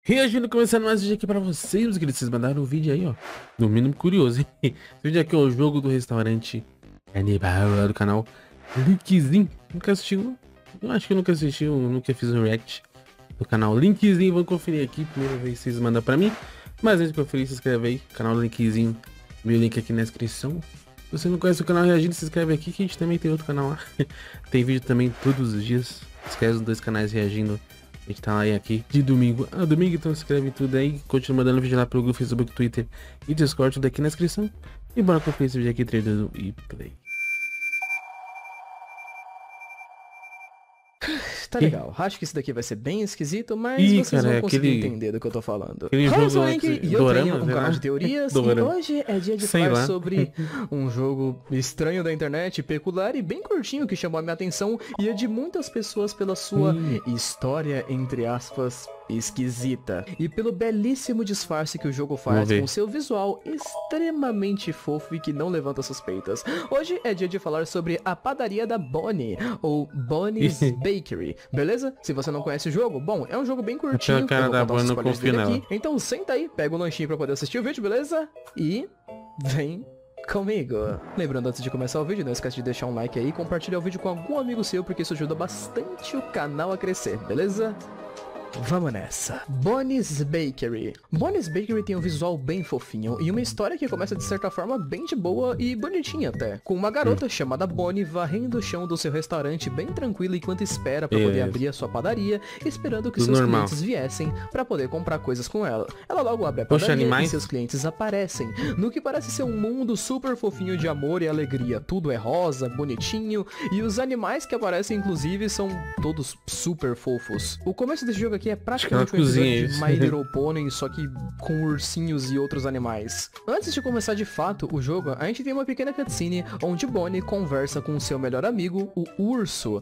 Reagindo, começando mais um vídeo aqui pra vocês, meus queridos. Vocês mandaram um vídeo aí, ó, no mínimo curioso, hein? Esse vídeo aqui é o jogo do restaurante Canibal, do canal Linkzinho. Nunca assistiu? Eu acho que eu nunca assisti, eu nunca fiz um react do canal Linkzinho. Vamos conferir aqui, primeira vez que vocês mandam pra mim. Mas antes de conferir, se inscreve aí, canal Linkzinho, meu link aqui na descrição. Se você não conhece o canal Reagindo, se inscreve aqui que a gente também tem outro canal lá. Tem vídeo também todos os dias. Esquece os dois canais Reagindo. A gente tá lá aqui de domingo a domingo, então se inscreve tudo aí. Continua mandando vídeo lá pro Google, Facebook, Twitter e Discord, tudo aqui na descrição. E bora conferir esse vídeo aqui, 3, 2, 1 e play. Tá legal, acho que isso daqui vai ser bem esquisito, mas vocês vão conseguir entender do que eu tô falando. Eu sou Link e eu tenho um canal de teorias e hoje é dia de falar sobre um jogo estranho da internet, peculiar e bem curtinho que chamou a minha atenção e é de muitas pessoas pela sua história, entre aspas, esquisita. E pelo belíssimo disfarce que o jogo faz com seu visual extremamente fofo e que não levanta suspeitas. Hoje é dia de falar sobre a padaria da Bonnie, ou Bonnie's Bakery, beleza? Se você não conhece o jogo, bom, é um jogo bem curtinho, cara da Bonnie, não confio nela. Então senta aí, pega um lanchinho pra poder assistir o vídeo, beleza? E vem comigo. Lembrando, antes de começar o vídeo, não esquece de deixar um like aí e compartilhar o vídeo com algum amigo seu, porque isso ajuda bastante o canal a crescer, beleza? Vamos nessa. Bonnie's Bakery. Bonnie's Bakery tem um visual bem fofinho e uma história que começa de certa forma bem de boa e bonitinha até. Com uma garota chamada Bonnie varrendo o chão do seu restaurante bem tranquila enquanto espera pra poder abrir a sua padaria, esperando que seus clientes viessem pra poder comprar coisas com ela. Ela logo abre a padaria e seus clientes aparecem, no que parece ser um mundo super fofinho de amor e alegria. Tudo é rosa, bonitinho e os animais que aparecem inclusive são todos super fofos. O começo desse jogo aqui é praticamente um episódio de My Little Pony, só que com ursinhos e outros animais. Antes de começar de fato o jogo, a gente tem uma pequena cutscene onde Bonnie conversa com seu melhor amigo, o Urso.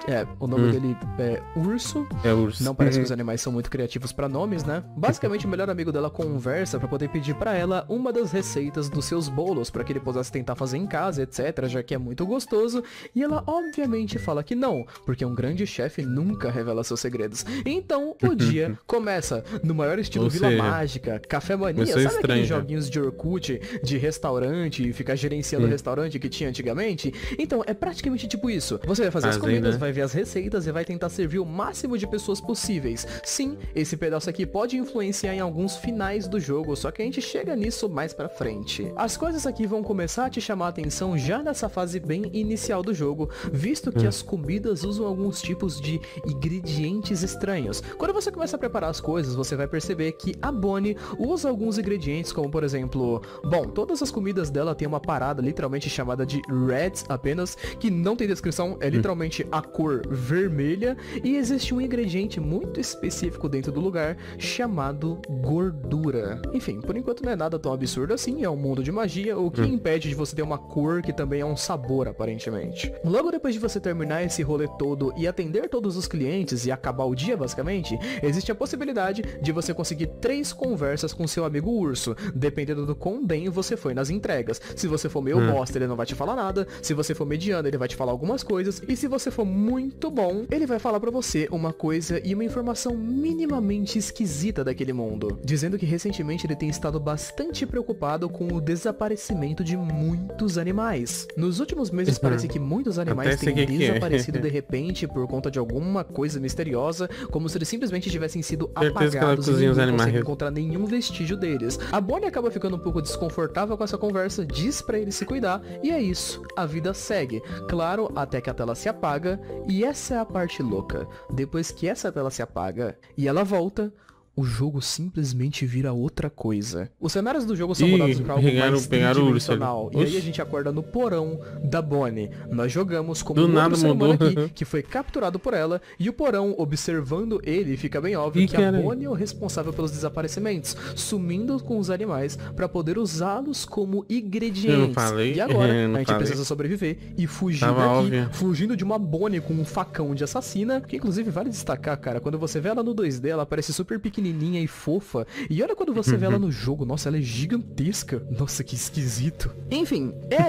O nome dele é Urso. É Urso. Não parece que os animais são muito criativos pra nomes, né? Basicamente, o melhor amigo dela conversa pra poder pedir pra ela uma das receitas dos seus bolos, pra que ele pudesse tentar fazer em casa, etc, já que é muito gostoso. E ela, obviamente, fala que não, porque um grande chefe nunca revela seus segredos. Então, o dia começa no maior estilo Vila Mágica, Café Mania, sabe aqueles joguinhos de Orkut, de restaurante, ficar gerenciando o restaurante que tinha antigamente? Então, é praticamente tipo isso. Você vai fazer as comidas, vai ver as receitas e vai tentar servir o máximo de pessoas possíveis. Sim, esse pedaço aqui pode influenciar em alguns finais do jogo, só que a gente chega nisso mais pra frente. As coisas aqui vão começar a te chamar a atenção já nessa fase bem inicial do jogo, visto que as comidas usam alguns tipos de ingredientes estranhos. Quando você começa a preparar as coisas, você vai perceber que a Bonnie usa alguns ingredientes, como por exemplo, bom, todas as comidas dela tem uma parada literalmente chamada de Reds apenas, que não tem descrição, é literalmente a cor vermelha, e existe um ingrediente muito específico dentro do lugar chamado gordura. Enfim, por enquanto não é nada tão absurdo assim, é um mundo de magia, o que impede de você ter uma cor que também é um sabor, aparentemente. Logo depois de você terminar esse rolê todo e atender todos os clientes e acabar o dia, basicamente, existe a possibilidade de você conseguir 3 conversas com seu amigo Urso, dependendo do quão bem você foi nas entregas. Se você for meio bosta, ele não vai te falar nada, se você for mediano, ele vai te falar algumas coisas, e se você for muito bom, ele vai falar pra você uma coisa e uma informação minimamente esquisita daquele mundo, dizendo que recentemente ele tem estado bastante preocupado com o desaparecimento de muitos animais. Nos últimos meses parece que muitos animais têm desaparecido de repente por conta de alguma coisa misteriosa, como se eles simplesmente tivessem sido apagados e ninguém consegue encontrar nenhum vestígio deles. A Bonnie acaba ficando um pouco desconfortável com essa conversa, diz pra ele se cuidar, e é isso, a vida segue. Claro, até que a tela se apaga, e essa é a parte louca. Depois que essa tela se apaga e ela volta, o jogo simplesmente vira outra coisa. Os cenários do jogo são mudados pra algo mais tridimensional. E aí a gente acorda no porão da Bonnie. Nós jogamos como um outro ser humano aqui, que foi capturado por ela, e o porão, observando ele, fica bem óbvio que a Bonnie é o responsável pelos desaparecimentos, sumindo com os animais pra poder usá-los como ingredientes. E agora, a gente precisa sobreviver e fugir daqui, fugindo de uma Bonnie com um facão de assassina, que inclusive vale destacar, cara, quando você vê ela no 2D, ela parece super pequenininha e fofa. E olha quando você vê ela no jogo, nossa, ela é gigantesca. Nossa, que esquisito. Enfim, é aí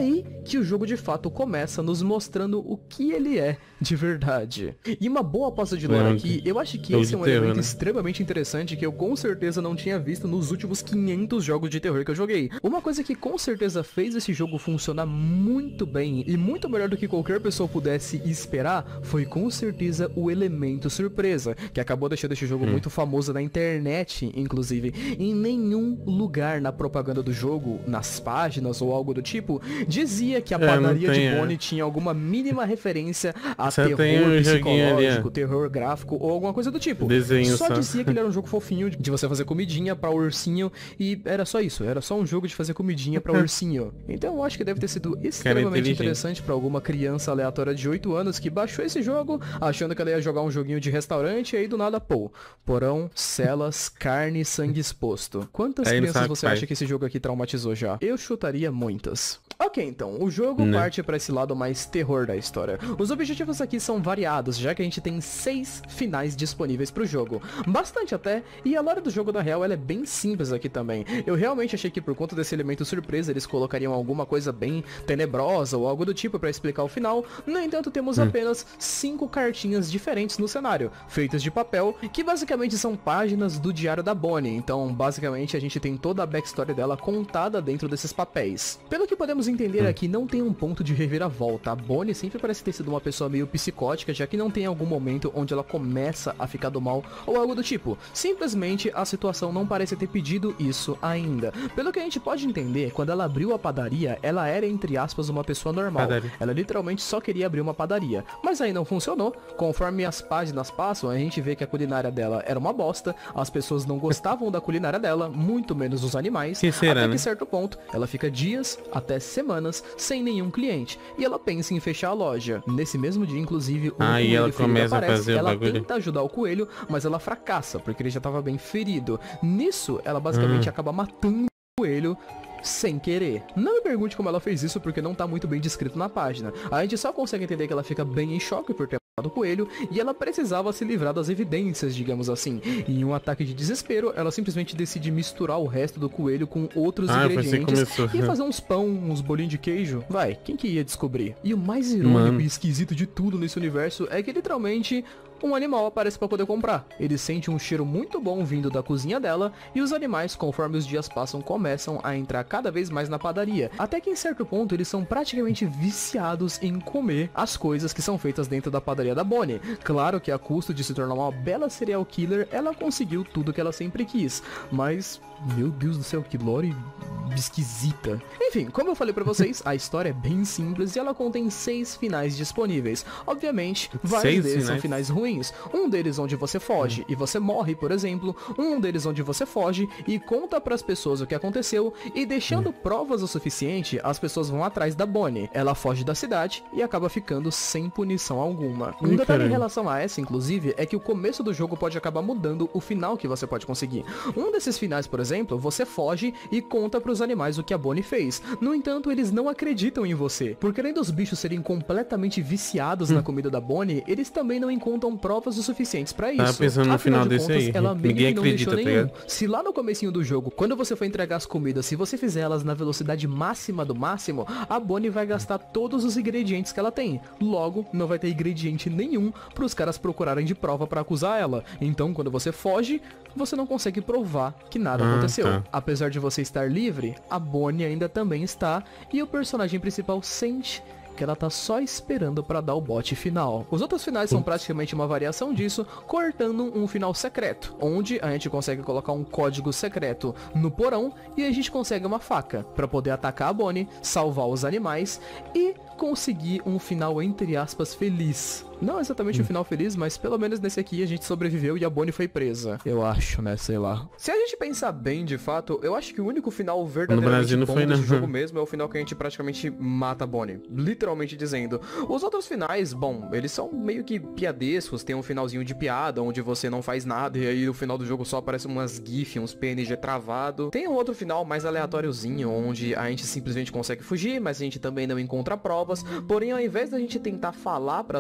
que o jogo de fato começa nos mostrando o que ele é de verdade. E uma boa aposta de lore aqui, eu acho que esse é um elemento extremamente interessante que eu com certeza não tinha visto nos últimos 500 jogos de terror que eu joguei. Uma coisa que com certeza fez esse jogo funcionar muito bem e muito melhor do que qualquer pessoa pudesse esperar foi com certeza o elemento surpresa, que acabou deixando esse jogo muito famoso na internet, inclusive. Em nenhum lugar na propaganda do jogo, nas páginas ou algo do tipo, dizia que a padaria de Bonnie tinha alguma mínima referência a terror psicológico, terror gráfico ou alguma coisa do tipo. Só dizia que ele era um jogo fofinho de você fazer comidinha pra ursinho e era só isso, era só um jogo de fazer comidinha pra ursinho. Então eu acho que deve ter sido extremamente interessante pra alguma criança aleatória de 8 anos que baixou esse jogo achando que ela ia jogar um joguinho de restaurante e aí do nada, pô, porão, celas, carne, sangue exposto. Quantas crianças você acha que esse jogo aqui traumatizou já? Eu chutaria muitas. Ok, então, o jogo parte para esse lado mais terror da história. Os objetivos aqui são variados, já que a gente tem 6 finais disponíveis pro jogo. Bastante até, e a lore do jogo, na real, ela é bem simples aqui também. Eu realmente achei que por conta desse elemento surpresa, eles colocariam alguma coisa bem tenebrosa ou algo do tipo para explicar o final. No entanto, temos apenas 5 cartinhas diferentes no cenário, feitas de papel, que basicamente são páginas do diário da Bonnie. Então, basicamente, a gente tem toda a backstory dela contada dentro desses papéis. Pelo que podemos entender aqui, não tem um ponto de reviravolta. A Bonnie sempre parece ter sido uma pessoa meio psicótica, já que não tem algum momento onde ela começa a ficar do mal ou algo do tipo. Simplesmente a situação não parece ter pedido isso ainda. Pelo que a gente pode entender, quando ela abriu a padaria, ela era, entre aspas, uma pessoa normal. Ela literalmente só queria abrir uma padaria. Mas aí não funcionou. Conforme as páginas passam, a gente vê que a culinária dela era uma bosta, as pessoas não gostavam da culinária dela, muito menos os animais, até que certo ponto, ela fica dias, até semanas, sem nenhum cliente, e ela pensa em fechar a loja. Nesse mesmo dia, inclusive, o coelho ela começa aparece, a fazer ela o bagulho. tenta ajudar o coelho, mas ela fracassa, porque ele já estava bem ferido. Nisso, ela basicamente acaba matando o coelho, sem querer. Não me pergunte como ela fez isso, porque não tá muito bem descrito na página. A gente só consegue entender que ela fica bem em choque por ter matado o coelho, e ela precisava se livrar das evidências, digamos assim. E em um ataque de desespero, ela simplesmente decide misturar o resto do coelho com outros ingredientes e fazer uns pão, uns bolinhos de queijo. Vai, quem que ia descobrir? E o mais irônico e esquisito de tudo nesse universo é que literalmente um animal aparece para poder comprar. Ele sente um cheiro muito bom vindo da cozinha dela, e os animais, conforme os dias passam, começam a entrar cada vez mais na padaria, até que em certo ponto eles são praticamente viciados em comer as coisas que são feitas dentro da padaria da Bonnie. Claro que a custo de se tornar uma bela serial killer, ela conseguiu tudo que ela sempre quis, mas meu Deus do céu, que lore esquisita. Enfim, como eu falei pra vocês, a história é bem simples e ela contém 6 finais disponíveis. Obviamente, vários deles são finais ruins. Um deles onde você foge e você morre, por exemplo. Um deles onde você foge e conta pras pessoas o que aconteceu, e deixando provas o suficiente, as pessoas vão atrás da Bonnie. Ela foge da cidade e acaba ficando sem punição alguma. Um detalhe em relação a essa, inclusive, é que o começo do jogo pode acabar mudando o final que você pode conseguir. Um desses finais, por exemplo, você foge e conta pros animais o que a Bonnie fez. No entanto, eles não acreditam em você. Porque além dos bichos serem completamente viciados na comida da Bonnie, eles também não encontram provas o suficientes pra isso. Tava pensando no final desse aí. Ela meio Ninguém que não acredita, deixou tá nenhum. ligado? Se lá no comecinho do jogo, quando você for entregar as comidas, se você fizer elas na velocidade máxima do máximo, a Bonnie vai gastar todos os ingredientes que ela tem. Logo, não vai ter ingrediente nenhum pros caras procurarem de prova pra acusar ela. Então, quando você foge, você não consegue provar que nada aconteceu. Apesar de você estar livre, a Bonnie ainda também está, e o personagem principal sente que ela tá só esperando pra dar o bote final. Os outros finais são praticamente uma variação disso, cortando um final secreto, onde a gente consegue colocar um código secreto no porão e a gente consegue uma faca pra poder atacar a Bonnie, salvar os animais e conseguir um final, entre aspas, feliz. Não exatamente um final feliz, mas pelo menos nesse aqui a gente sobreviveu e a Bonnie foi presa. Eu acho, né? Sei lá. Se a gente pensar bem, de fato, eu acho que o único final verdadeiramente bom desse jogo mesmo é o final que a gente praticamente mata a Bonnie. Literalmente dizendo. Os outros finais, bom, eles são meio que piadescos. Tem um finalzinho de piada, onde você não faz nada e aí no final do jogo só aparece umas GIF, uns PNG travado. Tem um outro final mais aleatóriozinho, onde a gente simplesmente consegue fugir, mas a gente também não encontra provas. Porém, ao invés da gente tentar falar para as pessoas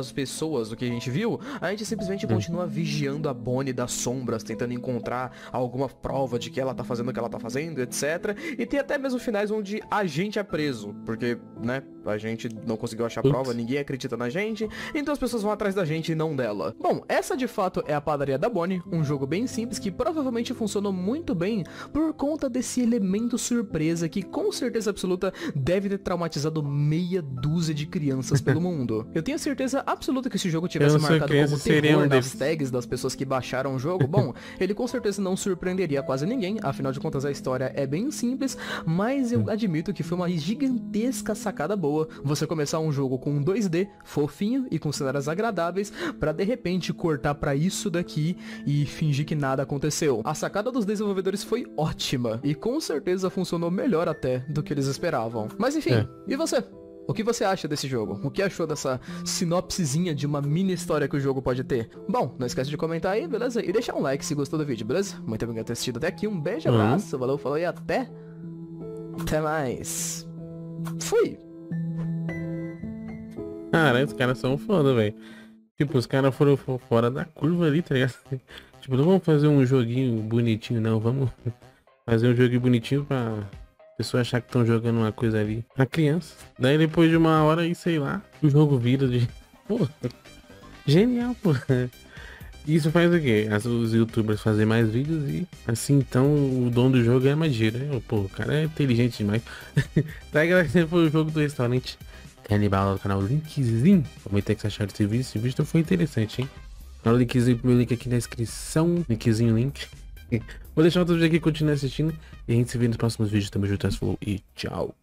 pessoas do que a gente viu, a gente simplesmente continua vigiando a Bonnie das sombras, tentando encontrar alguma prova de que ela tá fazendo o que ela tá fazendo, etc. E tem até mesmo finais onde a gente é preso, porque, né, a gente não conseguiu achar prova, ninguém acredita na gente, então as pessoas vão atrás da gente e não dela. Bom, essa de fato é a Padaria da Bonnie, um jogo bem simples que provavelmente funcionou muito bem por conta desse elemento surpresa que com certeza absoluta deve ter traumatizado meia dúzia de crianças pelo mundo. Eu tenho certeza absoluta que se o jogo tivesse marcado como terror nas tags das pessoas que baixaram o jogo, bom, ele com certeza não surpreenderia quase ninguém, afinal de contas a história é bem simples, mas eu admito que foi uma gigantesca sacada boa você começar um jogo com um 2D fofinho e com cenários agradáveis pra de repente cortar pra isso daqui e fingir que nada aconteceu. A sacada dos desenvolvedores foi ótima e com certeza funcionou melhor até do que eles esperavam. Mas enfim, e você? O que você acha desse jogo? O que achou dessa sinopsezinha de uma mini história que o jogo pode ter? Bom, não esquece de comentar aí, beleza? E deixar um like se gostou do vídeo, beleza? Muito obrigado por ter assistido até aqui, um beijo, abraço, valeu, falou e até mais. Fui! Cara, os caras são foda, velho. Tipo, os caras foram fora da curva ali, tá ligado? Tipo, não vamos fazer um joguinho bonitinho, não. Vamos fazer um joguinho bonitinho pra pessoa achar que estão jogando uma coisa ali pra criança. Daí depois de uma hora aí, sei lá, o jogo vira de... Pô, genial, pô. Isso faz o quê? Os youtubers fazem mais vídeos e assim, então, o dono do jogo é mais dinheiro, né? Pô, o cara é inteligente demais. Tá, galera, esse foi o jogo do restaurante Canibal do canal, linkzinho. Comenta aí o que você achou desse vídeo. Esse vídeo foi interessante, hein? Canal linkzinho, meu link aqui na descrição. Linkzinho, link. Vou deixar outro vídeo aqui, continue assistindo. E a gente se vê nos próximos vídeos. Tamo junto, falou e tchau.